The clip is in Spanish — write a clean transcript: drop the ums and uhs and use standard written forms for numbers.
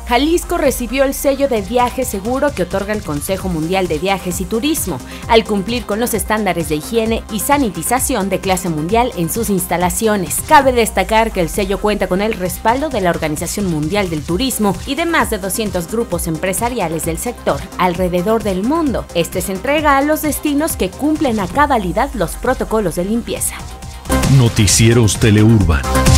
Jalisco recibió el sello de viaje seguro que otorga el Consejo Mundial de Viajes y Turismo, al cumplir con los estándares de higiene y sanitización de clase mundial en sus instalaciones. Cabe destacar que el sello cuenta con el respaldo de la Organización Mundial del Turismo y de más de 200 grupos empresariales del sector alrededor del mundo. Este se entrega a los destinos que cumplen a cabalidad los protocolos de limpieza. Noticieros Teleurban.